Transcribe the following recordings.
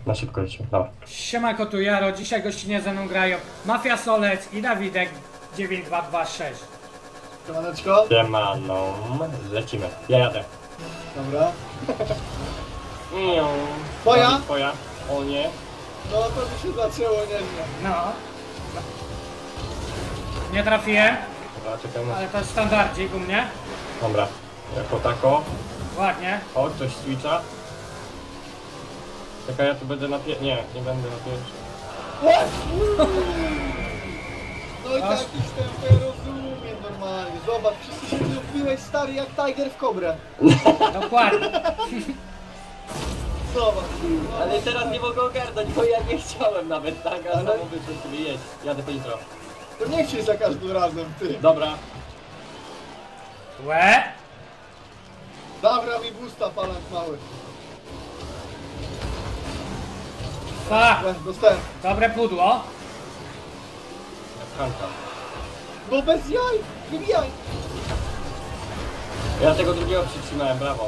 Na szybko lecimy, dobra. Siemanko, tu Jaro, dzisiaj gościnie ze mną grają Mafia Solec i Dawidek 9226. Siemaneczko. Siemano, lecimy. Ja jadę. Dobra. Miau. Twoja? Dawid, twoja? O nie. No to by się zaczęło nieźle. No. Nie trafiłem, Dobra, czekamy. ale to jest standardzik u mnie. Dobra. Jako tako. Ładnie. O, ktoś switcha. Czekaj, ja tu będę na nie będę na pierwszy. No i taki wstęp, ja rozumiem normalnie. Zobacz, wszyscy się zrobiłeś stary jak Tiger w kobrę. Dokładnie. Zobacz. No, Ale teraz nie mogę ogarnąć, bo ja nie chciałem nawet, tak? A Ale- znowu wyszło sobie jeść. Jadę po intro. To nie chciej za każdym razem, ty. Dobra. Łe. Dobra mi busta, palant mały. Fuck. Dostałem. Dobre pudło. Jak Hanka. No bez jaj, wybijaj. Ja tego drugiego przytrzymałem, brawo.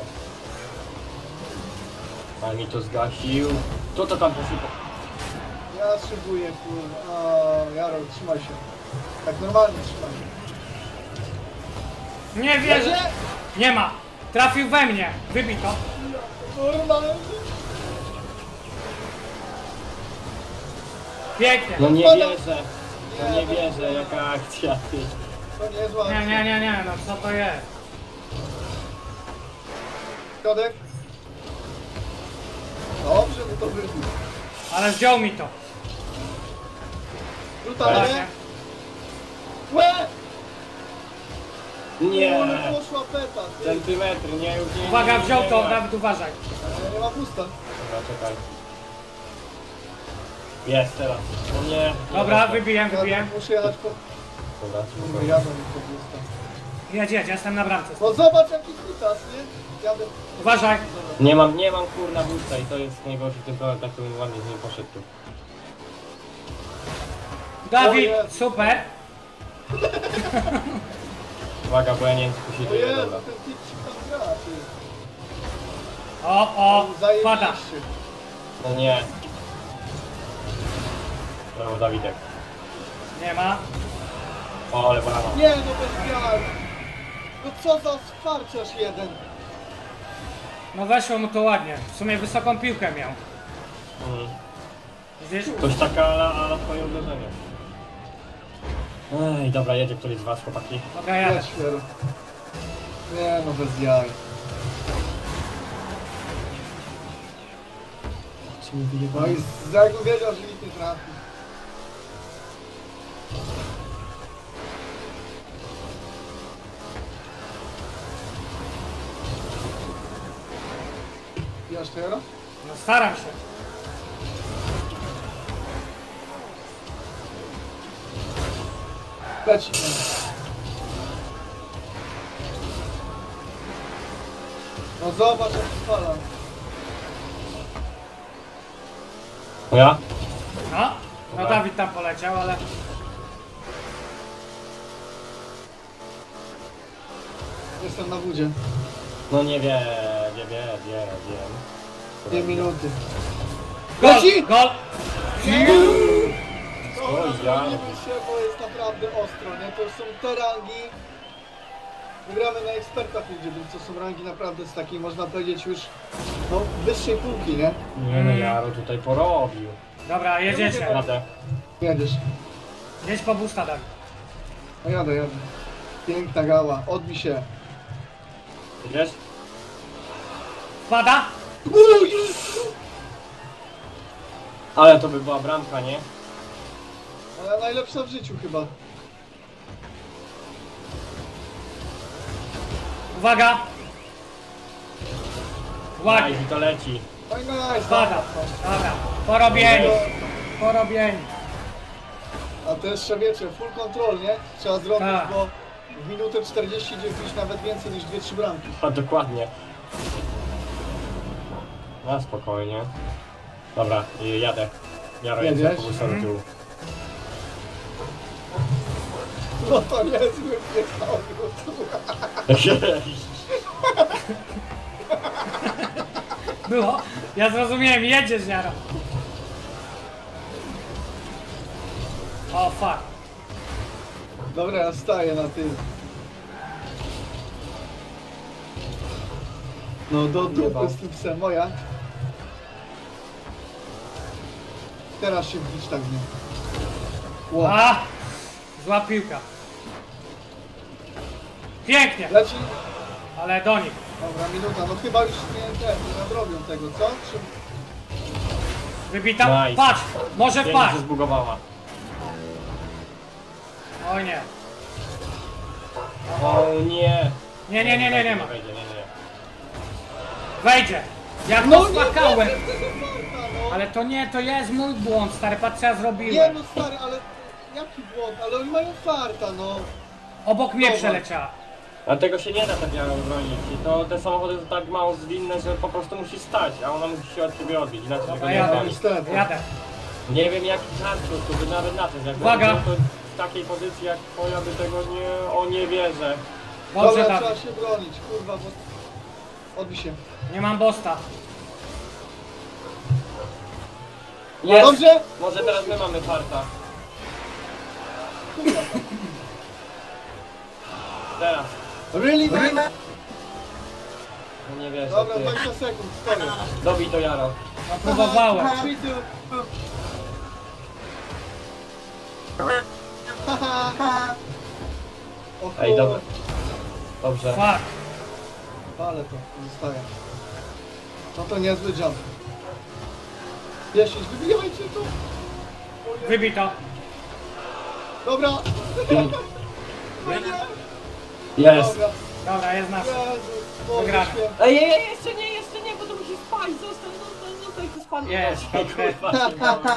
Ale mi to zgasił. Kto to tam posypał? Ja szybuję, kurwa. O, Jaro, trzymaj się. Tak normalnie trzymaj się. Nie wierzę. Jedzie? Nie ma. Trafił we mnie. Wybij to. Normalnie. Pięknie. No nie Spadam. wierzę. No nie wierzę, jaka akcja ty. To niezła akcja. Nie, no co to jest? Środek. Dobrze, by to wyszło. Ale zdjął mi to. Brutalnie. Ładnie. Łe! Nie. Ale poszła peta, ty. Centymetr, nie, już nie. Uwaga, nie, wziął nie, to, nie. Dawid uważaj. Nie ma pusta. Dobra, czekaj. Jest teraz. No nie. Dobra, nie wybiłem. Muszę jechać po... Dobra, Kurwa, spokojnie. jadę mi po pusta. Jedź, jestem na bramce. No zobacz jaki kutas, nie? Jadę... Uważaj. Nie mam kurna busta i to jest najgorszy ten problem, tak to bym ładnie z nim poszedł tu. Dawid, O Jezu. super. Uwaga, bo ja nie wiem co tu się O dzieje, Jezu, dobra. ten tipcik tam gra, ty. O, pada. Zajebiście. No nie. Brawo, Dawidek. Nie ma. O, ale brawo. Nie, no bez wiary. No co za sparciarz jeden. No weszło mu to ładnie. W sumie wysoką piłkę miał. Widzisz? Ktoś taka ala twoje uderzenie. Ej, dobra, jedzie któryś z was, chłopaki. Dobra, jadę. Jedź, Jaro. Nie, no bez jaj. Co mi wyjebał? No i jakbym wiedział, że nikt nie trafi. Wiesz to, Jaro? No staram się. Leci. No zobacz jak spala. Ja? No Dawid tam poleciał, ale... Jestem na wódzie. No nie wiem. 2 minuty. Gol! Leci! Gol! Dobra, ja. zrobimy się, bo jest naprawdę ostro, nie? To są te rangi. Wygramy na ekspertach ludzie, więc to są rangi naprawdę z takiej, można powiedzieć już, no, wyższej półki, nie? Nie no, Jaro tutaj porobił. Dobra, jedziecie. Jadę. Jedziesz. Jedź po busta, Dawid. No jadę. Piękna gała, odbij się. Wiesz? Pada? Ale to by była bramka, nie? Ale najlepsza w życiu chyba. Uwaga! Ładnie. Nice, i to leci. No i nice, Pada. Dobra. Porobieni. Porobieni. A to jeszcze wiecie, full control, nie? Trzeba zrobić, Tak. bo w minutę 40 gdzieś nawet więcej niż 2-3 bramki. A dokładnie. Na spokojnie. Dobra, jadę. Jaro, jedzie Jedziesz? po busta do tyłu. No to niezły piechał. Było? Ja zrozumiałem, jedziesz, Jaro. O fuck. Dobra, ja staję na tym. No do dupy z tym psem, moja. Teraz się wbić tak w nią. Ło. A! Zła piłka. Pięknie, Leci. ale do nich. Dobra, minuta. No chyba już nie nadrobią tego, co? Czy... Wybita. Nice. Patrz, może Pięknie wpaść. się zbugowała. Oj nie. O nie. Nie ma. Wejdzie, nie. Wejdzie. Jak No to nie, spakałem. nie, no. Ale to nie, to jest mój błąd, stary, patrz co ja Nie zrobiłem. no stary, ale... Jaki błąd? Ale oni mają farta, no. Obok mnie Dobra. przeleciała. A tego się nie da tak jak bronić. I to te samochody są tak mało zwinne, że po prostu musi stać, a ona musi się od ciebie odbić. Inaczej tego Dobra, nie jadę. broni. Niestety. Jadę. Nie wiem jaki hardcore, to by nawet na tym, jak Uwaga. to w takiej pozycji jak twoja by tego nie... O nie wierzę. Dobrze, Dobra, Dawid. trzeba się bronić, kurwa, bo... Odbij się. Nie mam bosta. Jest! Dobrze? Może teraz my mamy farta. Teraz. Really, man? No nie wierzę, Dobra, ty. 20 sekund, stoję. Dobij to Jaro. No próbowałem. Three, two. Haha. O Ej, kur- dobra. Dobrze. Fuck. Ale to zostaje. No to niezły jump. 10, wybijajcie tu! Wybito. Dobra! Jest. Dobra, Dobra, jest nasz. Jezus, Boże Wygrane. święty. Ej, jeszcze nie, bo to musi spać. Zostań, to spadnie. Jest, Kurwa,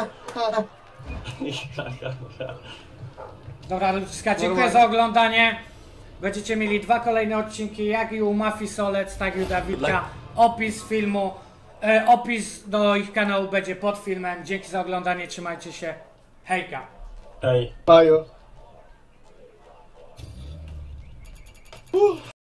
się Dobra, ludziska, dziękuję za oglądanie. Będziecie mieli 2 kolejne odcinki, jak i u Mafii Solec, tak i u Dawidka. Opis filmu, opis do ich kanału będzie pod filmem. Dzięki za oglądanie, trzymajcie się. Hejka. Ej. Baju.